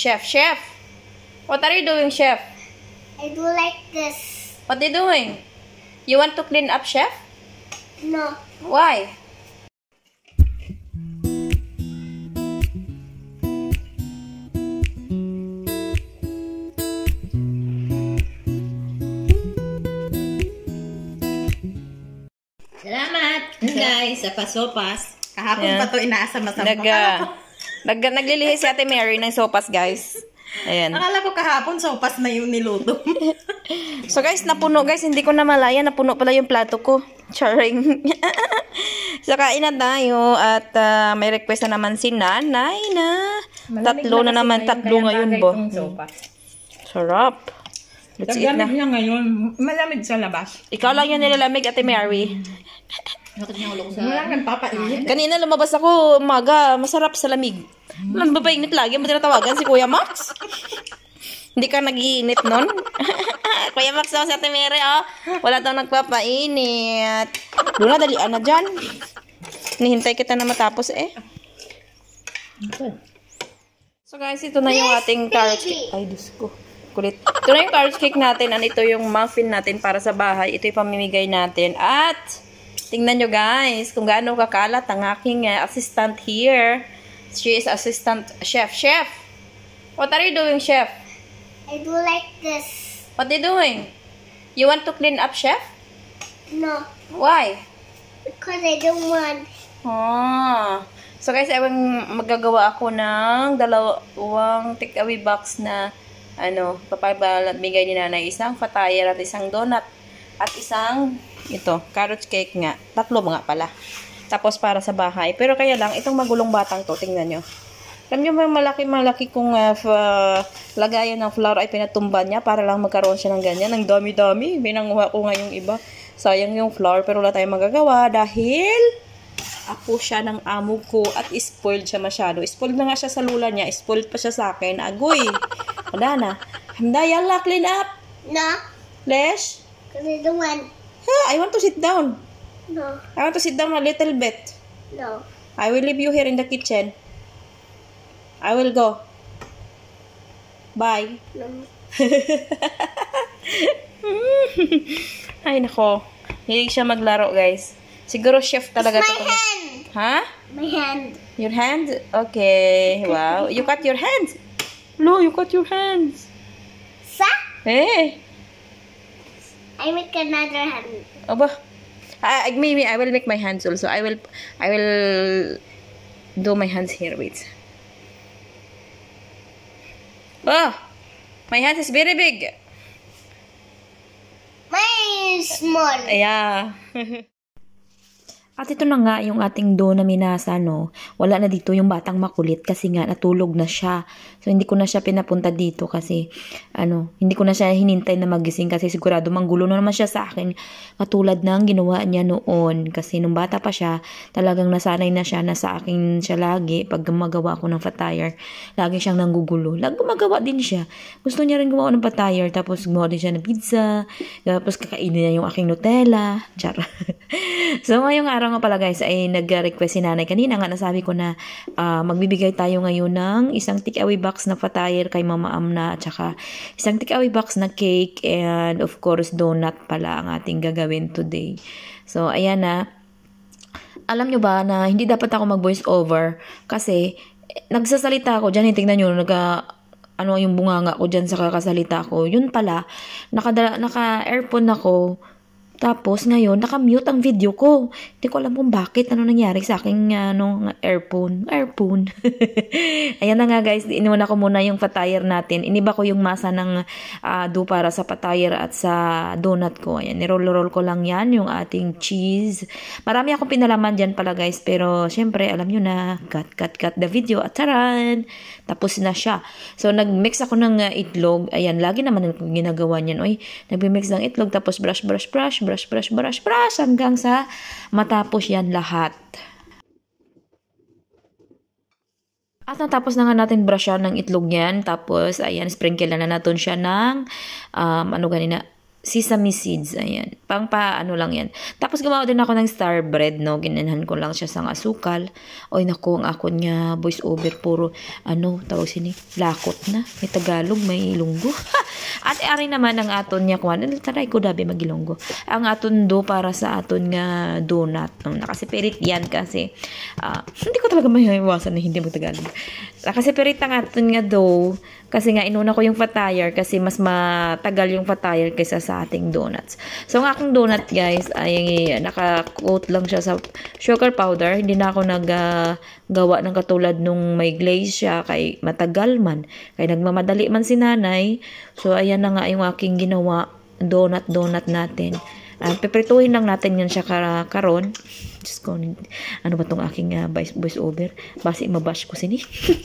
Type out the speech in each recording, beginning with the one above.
Chef. What are you doing, Chef? I do like this. What are you doing? You want to clean up, Chef? No. Why? Salamat, guys, sa pasopas. Kahapon Ayan. pa to inaasam-asam. Naglilihi si Ate Mary ng sopas, guys. Ayan. Akala ko kahapon sopas na yung niluto. So guys, napuno guys. Hindi ko na malaya. Napuno pala yung plato ko. Charing. So kain na tayo. At may request na naman si nanay na tatlo na naman. Tatlo ngayon bo. Sarap. Let's eat na. Malamig niya ngayon. Malamig sa labas. Ikaw lang yung nilalamig, Ate Mary. Wala kang papainit. Kanina lumabas ako umaga. Masarap sa lamig. Ano ba painit lagi? Mo tinatawagan si Kuya Max? Hindi ka nag-iinit nun? Kuya Max daw si Ate Mary, oh. Wala daw nagpapainit. Luna, dalian na dyan. Nihintay kita na matapos eh. So guys, ito na yung ating carrot cake. Ay, Diyos ko. Kulit. Ito na yung carrot cake natin. Ito yung muffin natin para sa bahay. Ito yung pamimigay natin. At, tingnan nyo guys, kung gaano kakalat ang aking assistant here. She is assistant chef. Chef! What are you doing, Chef? I do like this. What are you doing? You want to clean up, Chef? No. Why? Because I don't want. So guys, magagawa ako ng dalawang take-away box na papabigay ni nanay. Isang fataya at isang donut. At isang, carrot cake nga. Tatlo nga pala. Tapos para sa bahay. Pero kaya lang, itong magulong batang to, tingnan nyo. Alam nyo ba malaki kong lagayan ng flour ay pinatumba niya para lang magkaroon siya ng ganyan. Ang dami-dami. Binanguha ko nga yung iba. Sayang yung flour pero wala tayong magagawa dahil apo siya ng amo ko at spoiled siya masyado. Spoiled na nga siya sa lula niya. Spoiled pa siya sa akin. Agoy. Wala na. Handa, yalla, clean up. No. Lesh? Because I don't want. I want to sit down. No. I want to sit down a little bit. No. I will leave you here in the kitchen. I will go. Bye. No. Ay, nako. Hilig siya maglaro, guys. Siguro chef talaga It's my to. hand. Ha? My hand. Your hand? Okay. Wow. You cut your hands. No, you cut your hands. Sa? Eh. I make another hand. Aba. Maybe I will make my hands also. I will do my hands here. Wait. Oh, my hand is very big. Mine is small. Yeah. At ito na nga yung ating dough na minasa, no. Wala na dito yung batang makulit kasi nga natulog na siya. So, hindi ko na siya pinapunta dito kasi, hindi ko na siya hinintay na magising kasi sigurado manggulo na naman siya sa akin. Katulad ng ginawa niya noon. Kasi nung bata pa siya, talagang nasanay na siya na sa akin siya lagi. Pag gumagawa ako ng fatire, lagi siyang nanggugulo. Gumagawa din siya. Gusto niya rin gumawa ng fatire. Tapos gumawa din siya ng pizza. Tapos kakainin niya yung aking Nutella. Char. So, ngayong araw nga pala guys ay nag-request si nanay kanina nga nasabi ko na magbibigay tayo ngayon ng isang take-away box na fatire kay Mama Amna at saka isang take-away box na cake and of course donut pala ang ating gagawin today. So ayan na. Alam nyo ba na hindi dapat ako mag-voice over kasi nagsasalita ako dyan, tingnan nyo yung bunganga ko dyan sa kakasalita ko. Yun pala, naka-earphone ako. Tapos, ngayon, naka-mute ang video ko. Hindi ko alam kung bakit. Ano nangyari sa aking earphone. Ayan na nga guys. Iniwan ko muna yung fatire natin. Iniba ko yung masa ng dough para sa fatire at sa donut ko. Ayan, niroll-roll ko lang yan. Yung ating cheese. Marami akong pinalaman dyan pala guys. Pero, syempre, alam nyo na. Cut the video. At taran! Tapos na siya. So, nag-mix ako ng itlog. Ayan, lagi naman yung ginagawa niyan. Oy, nag-mix ng itlog. Tapos brush hanggang sa matapos yan lahat. At natapos na nga natin brushan ng itlog yan. Tapos, ayan, sprinkle na natin siya ng, sesame seeds, ayan. Ano lang yan. Tapos gumawa din ako ng star bread, no? Ginanhan ko lang siya sang asukal. Oy, naku, ang ako niya voice over, puro, tawag sini, lakot na. May Tagalog, may Ilonggo. At ari naman ang aton niya, taray ko dabi magilonggo. Ang aton do para sa aton nga donut, no? Nakasipirit yan kasi, hindi ko talaga maiwasan na hindi mo Tagalog. Nakasipirit ang aton nga do, kasi nga inuna ko yung fat tire kasi mas matagal yung fat tire kaysa sa ating donuts. So ang aking donut guys ay naka-coat lang siya sa sugar powder. Hindi na ako naggawa ng katulad nung may glaze siya kay matagal man. Kay nagmamadali man si nanay. So ayan na nga yung aking ginawa donut natin. Piprituhin lang natin yan siya karon. Just ko, ano ba tong aking voice over? Basi mabash ko sini.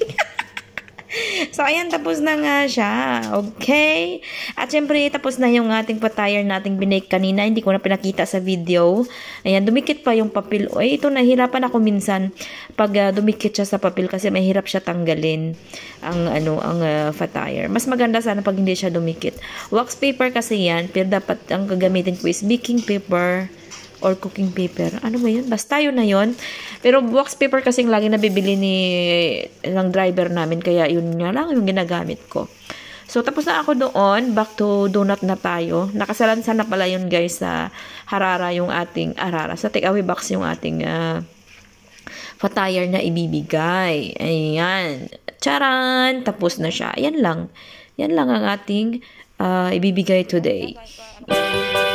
So, ayan, tapos na nga siya. Okay? At syempre, tapos na yung ating patire nating binake kanina. Hindi ko na pinakita sa video. Ayan, dumikit pa yung papel. Ay, ito, nahirapan ako minsan pag dumikit siya sa papel kasi mahirap siya tanggalin ang patire. Mas maganda sana pag hindi siya dumikit. Wax paper kasi yan, pero dapat ang gagamitin ko is baking paper or cooking paper. Ano ba yun? Basta yun na yun. Pero wax paper kasing lagi nabibili ng driver namin. Kaya yun nga lang yung ginagamit ko. So, tapos na ako doon. Back to donut na tayo. Nakasalansan na pala yun guys sa Harara yung ating Sa takeaway box yung ating fatire na ibibigay. Ayan. Charan! Tapos na siya. Yan lang. Yan lang ang ating ibibigay today.